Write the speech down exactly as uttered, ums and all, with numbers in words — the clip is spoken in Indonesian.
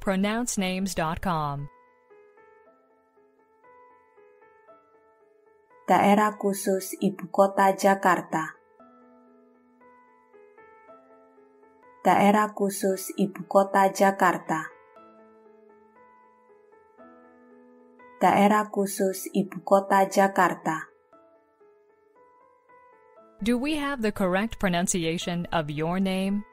pronounce names dot com. Daerah Khusus Ibu Kota Jakarta. Daerah Khusus Ibu Kota Jakarta. Daerah Khusus Ibu Kota Jakarta. Do we have the correct pronunciation of your name?